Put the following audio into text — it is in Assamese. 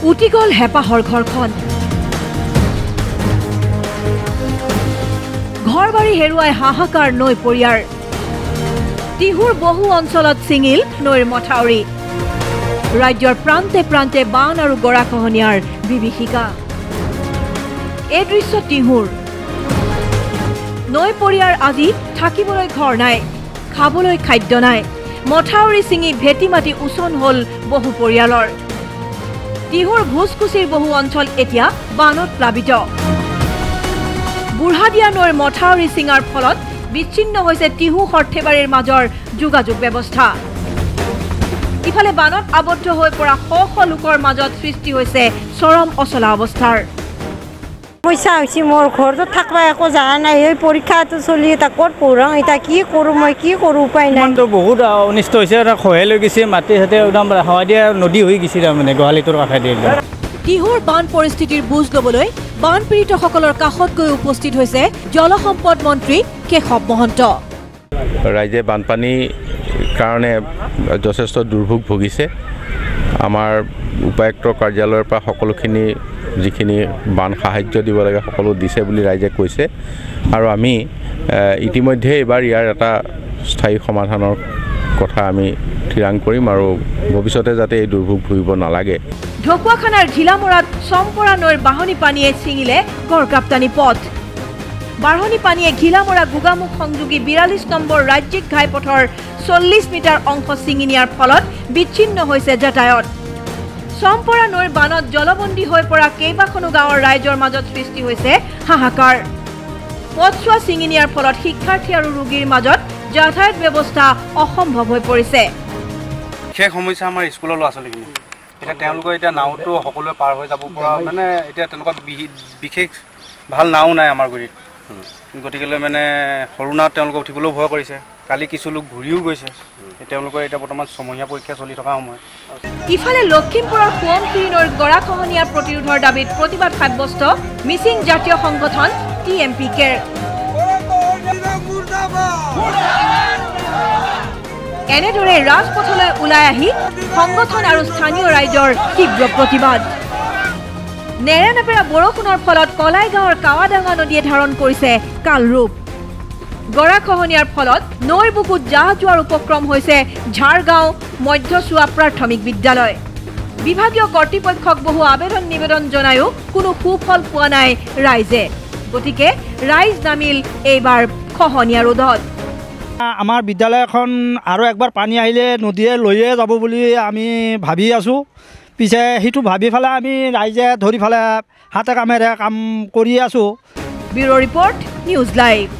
উটি গ'ল হেঁপাহৰ ঘৰখন ঘৰ বাৰী হেৰুৱাই হাহাকাৰ নৈ পৰিয়াৰ টিহুৰ বহু অঞ্চলত ছিঙিল নৈৰ মথাউৰি ৰাজ্যৰ প্ৰান্তে প্ৰান্তে বান আৰু গৰাখহনীয়াৰ বিভীষিকা এই দৃশ্য টিহুৰ নৈ পৰিয়াৰ আজি থাকিবলৈ ঘৰ নাই খাবলৈ খাদ্য নাই মথাউৰি ছিঙি ভেটি মাটি উচন হ'ল বহু পৰিয়ালৰ টিহুৰ ঘোষকুচিৰ বহু অঞ্চল এতিয়া বানত প্লাবিত বুঢ়াদিয়া নৈৰ মথাউৰি ছিঙাৰ ফলত বিচ্ছিন্ন হৈছে টিহু সৰ্থেবাৰীৰ মাজৰ যোগাযোগ ব্যৱস্থা ইফালে বানত আবদ্ধ হৈ পৰা শ লোকৰ মাজত সৃষ্টি হৈছে চৰম অচলা অৱস্থাৰ পইচা হৈছে মোৰ ঘৰটো থাকবা একো জাগা নাই এই পৰীক্ষাটো চলি এটা ক'ত পঢ়াওঁ এতিয়া কি কৰোঁ মই কি কৰোঁ উপায় নাই বহুত অনিষ্ট হৈছে খহাই লৈ গৈছে মাটি চাটি একদম হাৱা দিয়া নদী হৈ গৈছে তাৰমানে গোহালিটোৰ কাষেদি টিহুৰ বান পৰিস্থিতিৰ বুজ ল'বলৈ বানপীড়িতসকলৰ কাষত গৈ উপস্থিত হৈছে জলসম্পদ মন্ত্ৰী কেশৱ মহন্ত ৰাইজে বানপানীৰ কাৰণে যথেষ্ট দুৰ্ভোগ ভুগিছে আমাৰ উপায়ুক্তৰ কাৰ্যালয়ৰ পৰা সকলোখিনি যিখিনি বান সাহায্য দিব লাগে সকলো দিছে বুলি ৰাইজে কৈছে আৰু আমি ইতিমধ্যে এবাৰ ইয়াৰ এটা স্থায়ী সমাধানৰ কথা আমি ঠিৰাং কৰিম আৰু ভৱিষ্যতে যাতে এই দুৰ্ভোগ ভুগিব নালাগে ঢকুৱাখানাৰ ঘিলামৰাত চম্পৰা নৈৰ বাঢ়নী পানীয়ে ছিঙিলে গড়কাপ্তানী পথ বাঢ়নী পানীয়ে ঘিলামৰা গোগামুখ সংযোগী ৪২ নম্বৰ ৰাজ্যিক ঘাইপথৰ ৪০ মিটাৰ অংশ ছিঙি নিয়াৰ ফলত বিচ্ছিন্ন হৈছে যাতায়াত চম্পৰা নৈৰ বানত জলবন্দী হৈ পৰা কেইবাখনো গাঁৱৰ ৰাইজৰ মাজত সৃষ্টি হৈছে হাহাকাৰ পথছোৱা ছিঙি নিয়াৰ ফলত শিক্ষাৰ্থী আৰু ৰোগীৰ মাজত যাতায়াত ব্যৱস্থা অসম্ভৱ হৈ পৰিছে বিশেষ সমস্যা আমাৰ স্কুলৰ ল'ৰা ছোৱালীখিনি এতিয়া তেওঁলোকৰ এতিয়া নাওটো সকলোৱে পাৰ হৈ যাব পৰা মানে এতিয়া তেনেকুৱা বিশেষ ভাল নাও নাই আমাৰ গুৰিত গতিকেলৈ মানে সৰু নাওত তেওঁলোকে উঠিবলৈও ভয় কৰিছে কালি কিছু লোক ঘূৰিও গৈছে তেওঁলোকৰ এতিয়া বৰ্তমান ছমহীয়া পৰীক্ষা চলি থকা সময় ইফালে লখিমপুৰৰ সোৱণশিৰি নৈৰ গৰাখহনীয়া প্ৰতিৰোধৰ দাবীত প্ৰতিবাদ সাব্যস্ত মিচিং জাতীয় সংগঠন TMPKৰ এনেদৰে ৰাজপথলৈ ওলাই আহি সংগঠন আৰু স্থানীয় ৰাইজৰ তীব্ৰ প্ৰতিবাদ নেৰানেপেৰা বৰষুণৰ ফলত কলাই গাঁৱৰ কাৱাডাঙা নদীয়ে ধাৰণ কৰিছে কালৰূপ গৰাখহনীয়াৰ ফলত নৈৰ বুকুত জাহ যোৱাৰ উপক্ৰম হৈছে ঝাৰগাঁও মধ্যচুৱা প্ৰাথমিক বিদ্যালয় বিভাগীয় কৰ্তৃপক্ষক বহু আবেদন নিবেদন জনায়ো কোনো সুফল পোৱা নাই ৰাইজে গতিকে ৰাইজ নামিল এইবাৰ খহনীয়া ৰোধত আমাৰ বিদ্যালয়খন আৰু একবাৰ পানী আহিলে নদীয়ে লৈয়ে যাব বুলি আমি ভাবি আছোঁ পিছে সেইটো ভাবি পেলাই আমি ৰাইজে ধৰি পেলাই হাতে কামেৰে কাম কৰি আছোঁ ব্যুৰ' ৰিপৰ্ট নিউজ লাইভ।